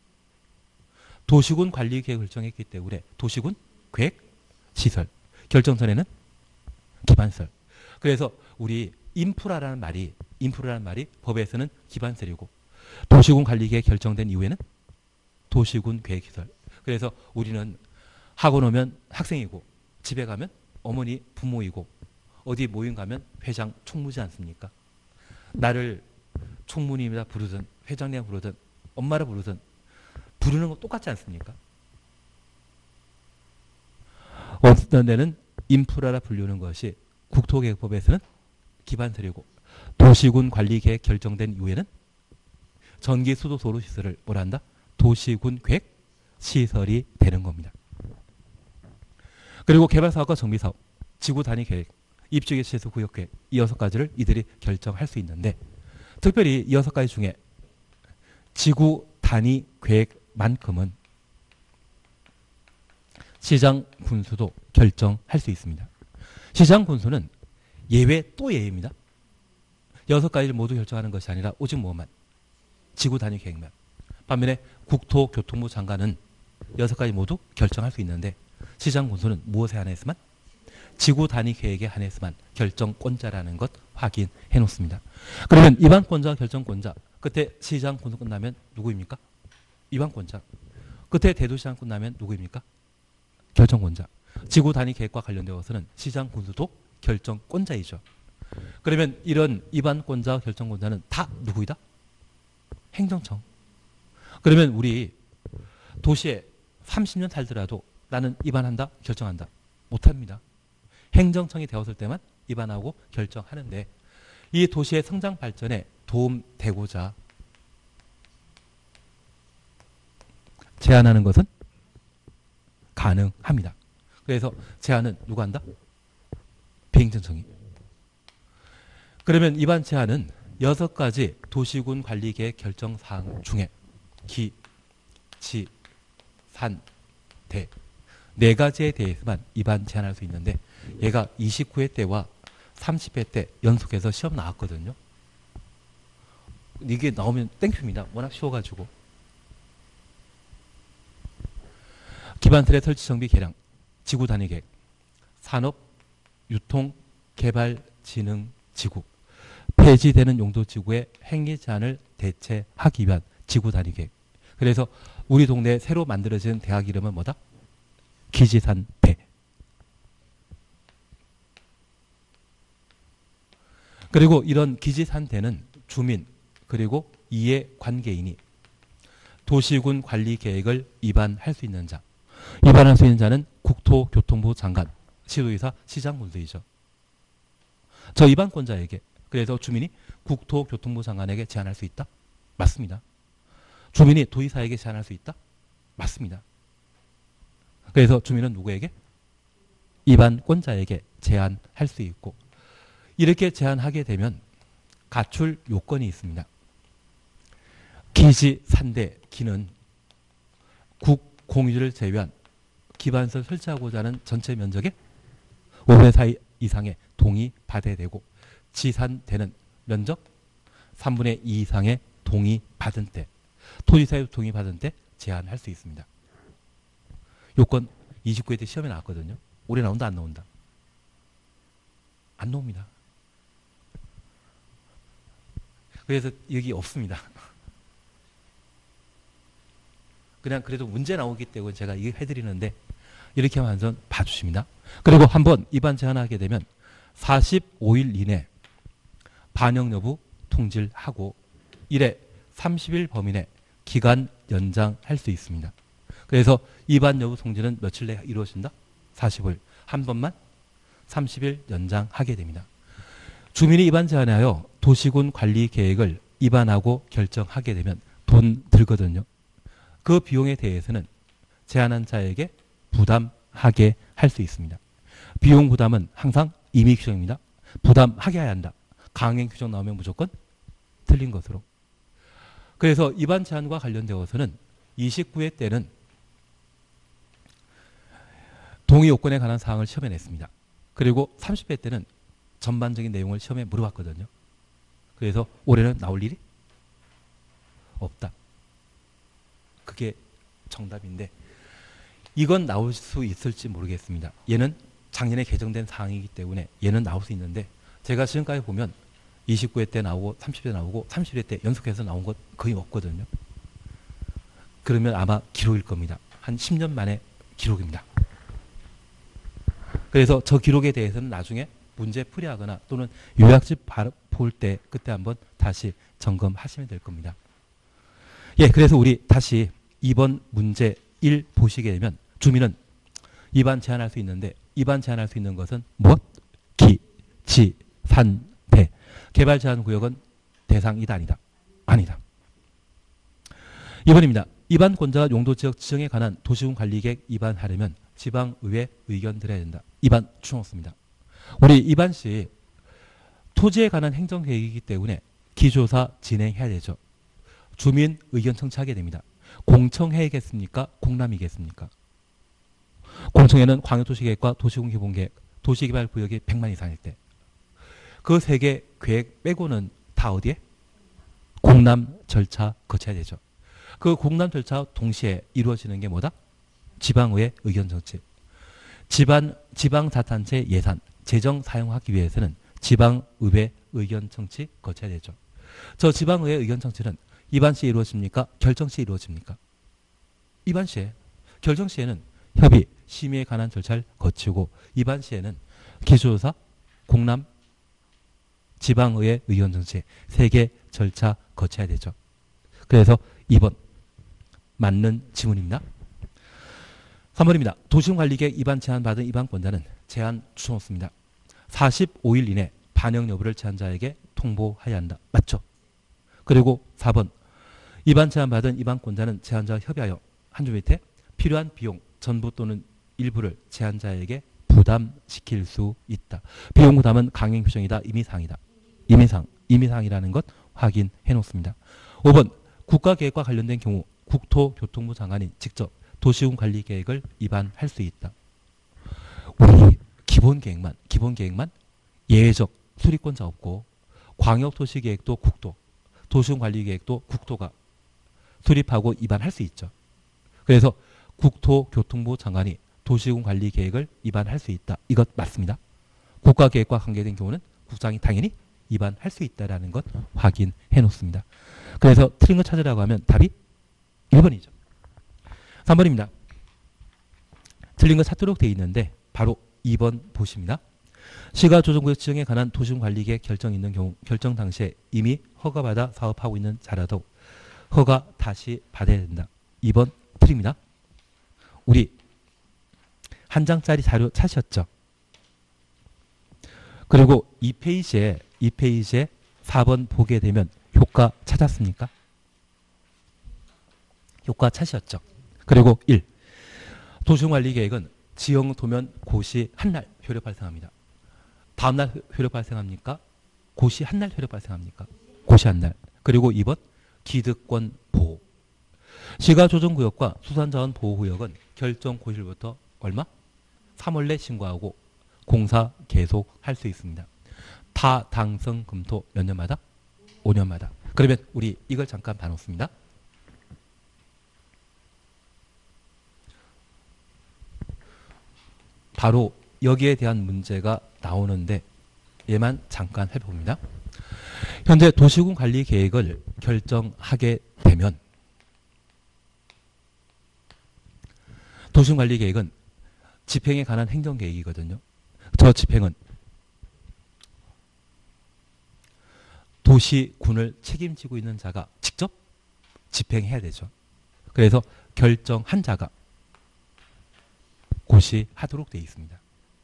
도시군 관리계획을 결정했기 때문에 도시군 계획 시설 결정 전에는 기반시설. 그래서 우리 인프라라는 말이 인프라라는 말이 법에서는 기반시설이고 도시군 관리계획 결정된 이후에는 도시군 계획시설. 그래서 우리는 학원 오면 학생이고 집에 가면 어머니 부모이고 어디 모임 가면 회장 총무지 않습니까? 나를 총무님이라 부르든 회장님 부르든 엄마라 부르든 부르는 거 똑같지 않습니까? 어떤 데는 인프라라 불리는 것이 국토계획법에서는 기반시설이고 도시군 관리계획 결정된 이후에는 전기 수도 도로 시설을 뭐라 한다? 도시군 계획 시설이 되는 겁니다. 그리고 개발사업과 정비사업, 지구 단위 계획, 입주개시에서 구역계획 이 여섯 가지를 이들이 결정할 수 있는데 특별히 이 여섯 가지 중에 지구 단위 계획만큼은 시장 군수도 결정할 수 있습니다. 시장 군수는 예외 또 예외입니다. 여섯 가지를 모두 결정하는 것이 아니라 오직 뭐만 지구 단위 계획만. 반면에 국토교통부 장관은 여섯 가지 모두 결정할 수 있는데 시장 군수는 무엇에 한해서만? 지구 단위 계획에 한해서만 결정권자라는 것 확인해 놓습니다. 그러면 입안권자, 결정권자. 끝에 시장 군수 끝나면 누구입니까? 입안권자. 끝에 대도시장 끝나면 누구입니까? 결정권자. 지구 단위 계획과 관련되어서는 시장 군수도 결정권자이죠. 그러면 이런 입안권자, 결정권자는 다 누구이다? 행정청. 그러면 우리 도시에 삼십 년 살더라도 나는 입안한다, 결정한다. 못합니다. 행정청이 되었을 때만 입안하고 결정하는데 이 도시의 성장 발전에 도움되고자 제안하는 것은 가능합니다. 그래서 제안은 누가 한다? 비행정청이. 그러면 입안 제안은 여섯 가지 도시군 관리계획 결정사항 중에 기, 지, 산, 대 네 가지에 대해서만 입안 제안할 수 있는데 얘가 이십구 회 때와 삼십 회 때 연속해서 시험 나왔거든요. 이게 나오면 땡큐입니다. 워낙 쉬워가지고. 기반틀의 설치 정비 개량, 지구 단위 계획, 산업, 유통, 개발, 진흥, 지구, 폐지되는 용도 지구의 행위 제한을 대체하기 위한 지구 단위 계획. 그래서 우리 동네에 새로 만들어진 대학 이름은 뭐다? 기지산대. 그리고 이런 기지산대는 주민 그리고 이해 관계인이 도시군 관리 계획을 입안할 수 있는 자. 입안할 수 있는 자는 국토교통부 장관, 시도의사, 시장군수이죠. 저 입안권자에게, 그래서 주민이 국토교통부 장관에게 제안할 수 있다? 맞습니다. 주민이 도의사에게 제안할 수 있다? 맞습니다. 그래서 주민은 누구에게? 입안권자에게 제안할 수 있고, 이렇게 제안하게 되면 가출 요건이 있습니다. 기지 산대 기는 국 공유를 제외한 기반시설 설치하고자 하는 전체 면적의 오 분의 사 이상의 동의 받아야 되고, 지산대는 면적 삼분의 이 이상의 동의 받은 때, 토지사유 동의 받은 때 제한할 수 있습니다. 요건 이십구 회 때 시험에 나왔거든요. 올해 나온다, 안 나온다? 안 나옵니다. 그래서 여기 없습니다. 그냥 그래도 문제 나오기 때문에 제가 이거 해드리는데 이렇게 하면 한번 봐주십니다. 그리고 한번 입안 제한하게 되면 사십오 일 이내 반영 여부 통지하고 일에 삼십 일 범위 내 기간 연장할 수 있습니다. 그래서 입안 여부 통지는 며칠 내에 이루어진다? 사십오 일. 한 번만 삼십 일 연장하게 됩니다. 주민이 입안 제한하여 도시군 관리 계획을 입안하고 결정하게 되면 돈 들거든요. 그 비용에 대해서는 제안한 자에게 부담하게 할 수 있습니다. 비용 부담은 항상 임의 규정입니다. 부담하게 해야 한다. 강행 규정 나오면 무조건 틀린 것으로. 그래서 입안 제한과 관련되어서는 이십구 회 때는 동의 요건에 관한 사항을 시험에 냈습니다. 그리고 삼십 회 때는 전반적인 내용을 시험에 물어봤거든요. 그래서 올해는 나올 일이 없다. 그게 정답인데 이건 나올 수 있을지 모르겠습니다. 얘는 작년에 개정된 사항이기 때문에 얘는 나올 수 있는데 제가 지금까지 보면 이십구 회 때 나오고 삼십 회 나오고 삼십 회 때 연속해서 나온 것 거의 없거든요. 그러면 아마 기록일 겁니다. 한 십 년 만에 기록입니다. 그래서 저 기록에 대해서는 나중에 문제 풀이하거나 또는 요약집 볼 때 그때 한번 다시 점검하시면 될 겁니다. 예, 그래서 우리 다시 이번 문제 일 보시게 되면 주민은 입안 제한할 수 있는데 입안 제한할 수 있는 것은 무엇? 기, 지, 산, 대. 개발 제한 구역은 대상이다, 아니다? 아니다. 이 번입니다. 입안권자가 용도지역 지정에 관한 도시군 관리계획 입안하려면 지방의회 의견 드려야 된다. 입안 추천없습니다. 우리 입안 시 토지에 관한 행정계획이기 때문에 기조사 진행해야 되죠. 주민 의견 청취하게 됩니다. 공청회겠습니까? 공람이겠습니까? 공청회는 광역도시계획과 도시군기본계획, 도시개발구역이 백만 이상일 때. 그 세 개 계획 빼고는 다 어디에? 공람 절차 거쳐야 되죠. 그 공람 절차 동시에 이루어지는 게 뭐다? 지방의회 의견 정치. 지방, 지방자치단체 예산, 재정 사용하기 위해서는 지방의회 의견 청취 거쳐야 되죠. 저 지방의회 의견 청취는 입안 시에 이루어집니까? 결정 시에 이루어집니까? 입안 시에. 결정 시에는 협의, 심의에 관한 절차를 거치고 입안 시에는 기초조사, 공람, 지방의회 의견 청취 세 개 절차 거쳐야 되죠. 그래서 이 번 맞는 지문입니다. 삼 번입니다. 도시군관리계획 입안 제안받은 입안권자는 제안 주소놓습니다. 사십오 일 이내 반영 여부를 제안자에게 통보해야 한다. 맞죠? 그리고 사 번 입안 제안받은 입안권자는 제안자와 협의하여 한 줄 밑에 필요한 비용 전부 또는 일부를 제안자에게 부담시킬 수 있다. 비용 부담은 강행 규정이다. 임의사항이다. 임의사항, 임의사항이라는 것 확인해 놓습니다. 오 번 국가계획과 관련된 경우 국토교통부 장관이 직접 도시군 관리 계획을 입안할 수 있다. 우리 기본 계획만, 기본 계획만 예외적 수립권자 없고 광역도시계획도 국도, 도시군 관리 계획도 국토가 수립하고 입안할 수 있죠. 그래서 국토교통부 장관이 도시군 관리 계획을 입안할 수 있다. 이것 맞습니다. 국가계획과 관계된 경우는 국장이 당연히 입안할 수 있다는 것 확인해 놓습니다. 그래서 틀린 거 찾으라고 하면 답이 일 번이죠. 삼 번입니다. 틀린 거 찾도록 되어 있는데 바로 이 번 보십니다. 시가조정구역 지정에 관한 도시군관리계획 결정이 있는 경우 결정 당시에 이미 허가받아 사업하고 있는 자라도 허가 다시 받아야 된다. 이 번 틀립니다. 우리 한 장짜리 자료 찾으셨죠? 그리고 이 페이지에 이 페이지에 사 번 보게 되면 효과 찾았습니까? 효과 찾으셨죠? 그리고 일. 도시군관리계획은 지형 도면 고시 한날 효력 발생합니다. 다음날 효력 발생합니까? 고시 한날 효력 발생합니까? 고시 한날. 그리고 이 번 기득권 보호. 시가조정구역과 수산자원 보호구역은 결정 고시일부터 얼마? 삼 월 내 신고하고 공사 계속할 수 있습니다. 타당성 검토 몇 년마다? 오 년마다. 그러면 우리 이걸 잠깐 봐놓습니다. 바로 여기에 대한 문제가 나오는데 얘만 잠깐 해봅니다. 현재 도시군 관리 계획을 결정하게 되면 도시군 관리 계획은 집행에 관한 행정계획이거든요. 저 집행은 도시군을 책임지고 있는 자가 직접 집행해야 되죠. 그래서 결정한 자가 고시하도록 되어 있습니다.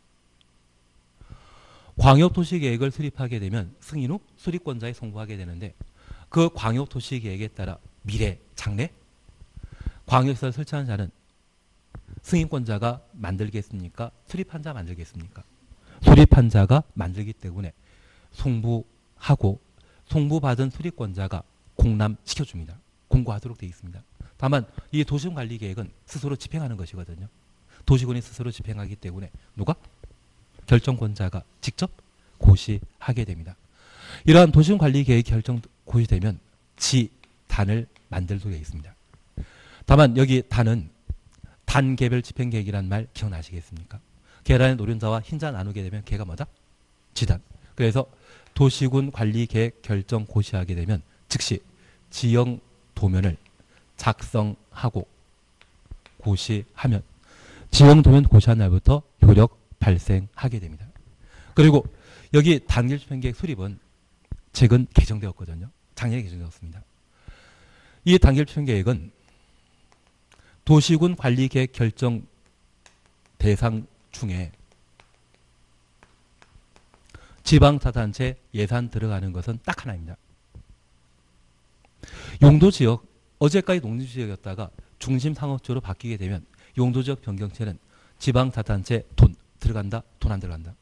광역도시계획을 수립하게 되면 승인 후 수립권자에 송부하게 되는데 그 광역도시계획에 따라 미래, 장래 광역시설 설치하는 자는 승인권자가 만들겠습니까? 수립한 자 만들겠습니까? 수립한 자가 만들기 때문에 송부하고 송부받은 수립권자가 공람시켜줍니다. 공고하도록 되어 있습니다. 다만 이 도시군관리계획은 스스로 집행하는 것이거든요. 도시군이 스스로 집행하기 때문에 누가? 결정권자가 직접 고시하게 됩니다. 이러한 도시군관리계획 결정 고시되면 지단을 만들도록 되어 있습니다. 다만 여기 단은 단계별 집행계획이라는 말 기억나시겠습니까? 계란의 노른자와 흰자 나누게 되면 걔가 뭐다? 지단. 그래서 도시군관리계획 결정 고시하게 되면 즉시 지형 도면을 작성하고 고시하면 지형 도면 고시한 날부터 효력 발생하게 됩니다. 그리고 여기 단계별 집행계획 수립은 최근 개정되었거든요. 작년에 개정되었습니다. 이 단계별 집행계획은 도시군 관리계획 결정 대상 중에 지방자치단체 예산 들어가는 것은 딱 하나입니다. 용도지역, 어제까지 농림지역이었다가 중심상업지로 바뀌게 되면 용도지역 변경체는 지방자치단체 돈 들어간다, 돈 안 들어간다.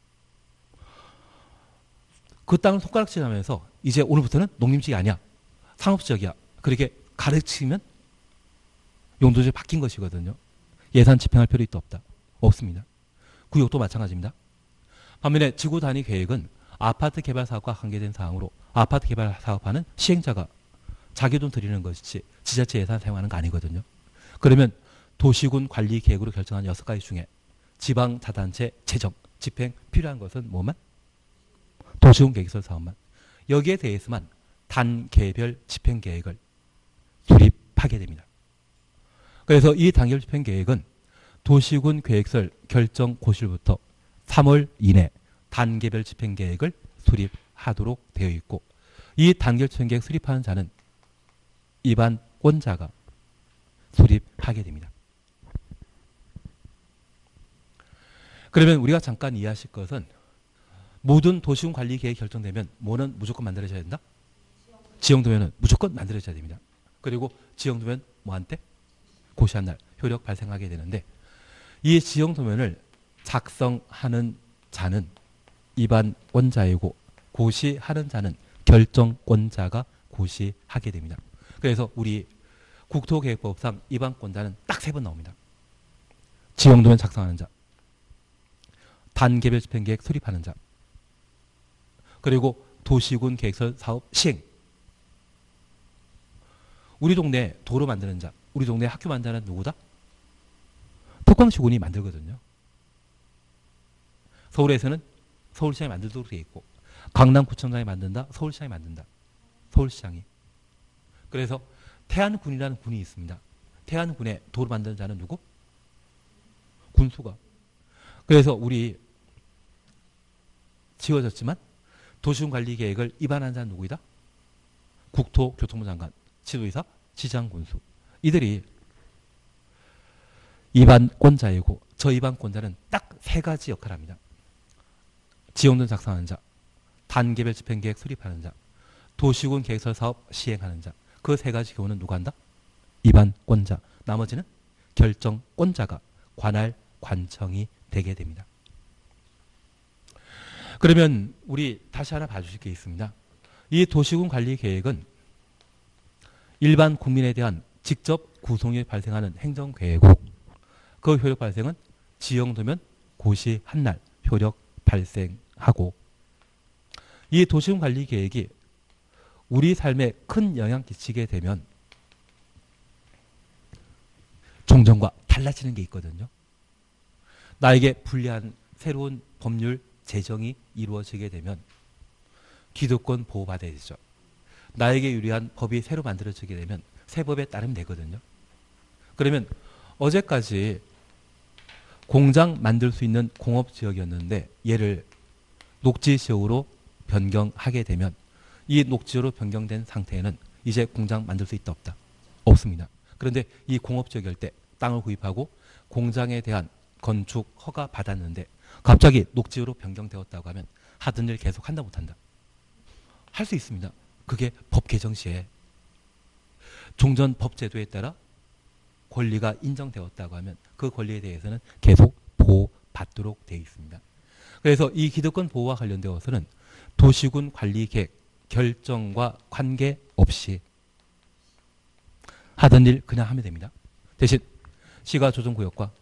그 땅을 손가락질 하면서 이제 오늘부터는 농림지역이 아니야. 상업지역이야. 그렇게 가르치면 용도지역이 바뀐 것이거든요. 예산 집행할 필요 있다 없다? 없습니다. 구역도 마찬가지입니다. 반면에 지구 단위 계획은 아파트 개발 사업과 관계된 사항으로 아파트 개발 사업하는 시행자가 자기 돈 들이는 것이지 지자체 예산 사용하는 거 아니거든요. 그러면 도시군 관리 계획으로 결정한 여섯 가지 중에 지방자단체 재정, 집행 필요한 것은 뭐만? 도시군 계획설 사업만. 여기에 대해서만 단계별 집행 계획을 수립하게 됩니다. 그래서 이 단계별 집행 계획은 도시군 계획설 결정 고시일부터 삼월 이내 단계별 집행 계획을 수립하도록 되어 있고, 이 단계별 집행 계획 수립하는 자는 입안권자가 수립하게 됩니다. 그러면 우리가 잠깐 이해하실 것은, 모든 도시군 관리 계획이 결정되면 뭐는 무조건 만들어져야 된다? 지형도면은 무조건 만들어져야 됩니다. 그리고 지형도면 뭐한테? 고시한 날 효력 발생하게 되는데, 이 지형도면을 작성하는 자는 입안권자이고 고시하는 자는 결정권자가 고시하게 됩니다. 그래서 우리 국토계획법상 입안권자는 딱 세 번 나옵니다. 지형도면 작성하는 자, 단계별 집행계획 수립하는 자, 그리고 도시군 계획설 사업 시행. 우리 동네 도로 만드는 자, 우리 동네 학교 만드는 자는 누구다? 특광시군이 만들거든요. 서울에서는 서울시장이 만들도록 되어 있고, 강남구청장이 만든다, 서울시장이 만든다. 서울시장이. 그래서 태안군이라는 군이 있습니다. 태안군에 도로 만드는 자는 누구? 군수가. 그래서 우리 지워졌지만 도시군 관리 계획을 입안한 자는 누구이다? 국토교통부 장관, 지도이사, 지장군수. 이들이 입안권자이고, 저 입안권자는 딱 세 가지 역할을 합니다. 지형도면 작성하는 자, 단계별 집행계획 수립하는 자, 도시군 계획설 사업 시행하는 자. 그 세 가지 경우는 누가 한다? 입안권자. 나머지는 결정권자가 관할 관청이 되게 됩니다. 그러면 우리 다시 하나 봐주실 게 있습니다. 이 도시군 관리 계획은 일반 국민에 대한 직접 구속이 발생하는 행정계획으로, 그 효력 발생은 지형도면 고시한 날 효력 발생하고, 이 도시군 관리 계획이 우리 삶에 큰 영향 끼치게 되면 종전과 달라지는 게 있거든요. 나에게 불리한 새로운 법률 제정이 이루어지게 되면 기득권 보호받아야 되죠. 나에게 유리한 법이 새로 만들어지게 되면 새 법에 따르면 되거든요. 그러면 어제까지 공장 만들 수 있는 공업지역이었는데 얘를 녹지지역으로 변경하게 되면 이 녹지로 변경된 상태에는 이제 공장 만들 수 있다 없다? 없습니다. 그런데 이 공업지역일 때 땅을 구입하고 공장에 대한 건축 허가 받았는데 갑자기 녹지로 변경되었다고 하면 하던 일 계속 한다 못한다? 할 수 있습니다. 그게 법 개정 시에 종전 법제도에 따라 권리가 인정되었다고 하면 그 권리에 대해서는 계속 보호받도록 되어 있습니다. 그래서 이 기득권 보호와 관련되어서는 도시군 관리 계획 결정과 관계없이 하던 일 그냥 하면 됩니다. 대신 시가조정구역과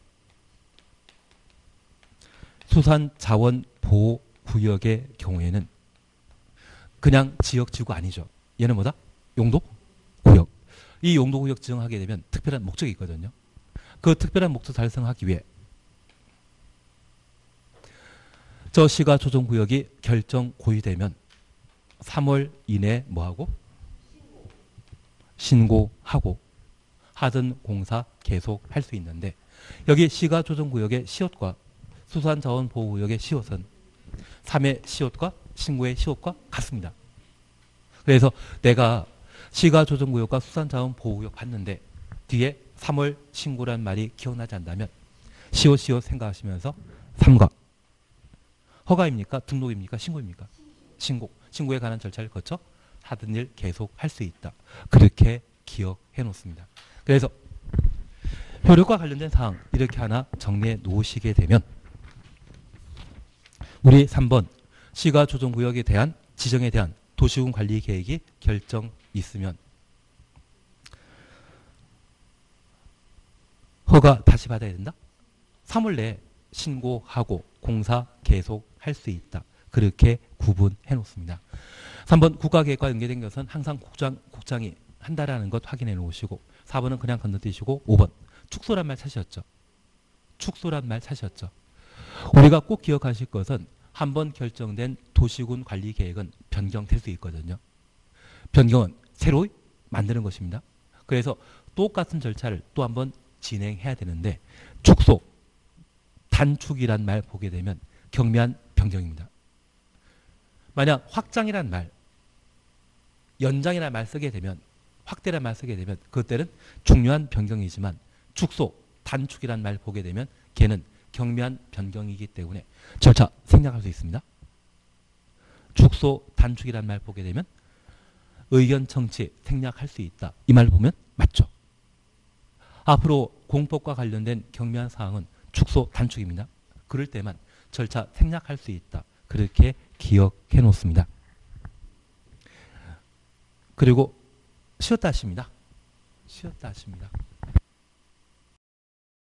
수산자원보호구역의 경우에는 그냥 지역지구가 아니죠. 얘는 뭐다? 용도구역. 이 용도구역 지정하게 되면 특별한 목적이 있거든요. 그 특별한 목적 달성하기 위해 저 시가조정구역이 결정 고의되면 삼월 이내에 뭐하고? 신고하고 하던 공사 계속 할 수 있는데, 여기 시가조정구역의 시옷과 수산자원보호구역의 시옷은 삼 회 시옷과 신고의 시옷과 같습니다. 그래서 내가 시가조정구역과 수산자원보호구역 봤는데 뒤에 삼월 신고란 말이 기억나지 않는다면 시옷 시옷 생각하시면서 삼가 허가입니까? 등록입니까? 신고입니까? 신고. 신고에 관한 절차를 거쳐 하던 일 계속 할 수 있다. 그렇게 기억해 놓습니다. 그래서 효력과 관련된 사항 이렇게 하나 정리해 놓으시게 되면 우리 삼 번 시가조정구역에 대한 지정에 대한 도시군 관리 계획이 결정 있으면 허가 다시 받아야 된다? 삼월 내에 신고하고 공사 계속 할 수 있다. 그렇게 구분해 놓습니다. 삼 번 국가계획과 연계된 것은 항상 국장, 국장이 한다라는 것 확인해 놓으시고, 사 번은 그냥 건너뛰시고, 오 번 축소란 말 찾으셨죠? 축소란 말 찾으셨죠? 우리가 꼭 기억하실 것은 한번 결정된 도시군 관리 계획은 변경될 수 있거든요. 변경은 새로 만드는 것입니다. 그래서 똑같은 절차를 또 한번 진행해야 되는데 축소, 단축이란 말 보게 되면 경미한 변경입니다. 만약 확장이란 말, 연장이란 말 쓰게 되면 확대란 말 쓰게 되면 그때는 중요한 변경이지만 축소, 단축이란 말 보게 되면 걔는 경미한 변경이기 때문에 절차 생략할 수 있습니다. 축소, 단축이란 말 보게 되면 의견 청취 생략할 수 있다. 이 말 보면 맞죠. 앞으로 공법과 관련된 경미한 사항은 축소, 단축입니다. 그럴 때만 절차 생략할 수 있다. 그렇게 기억해 놓습니다. 그리고 쉬었다 하십니다. 쉬었다 하십니다.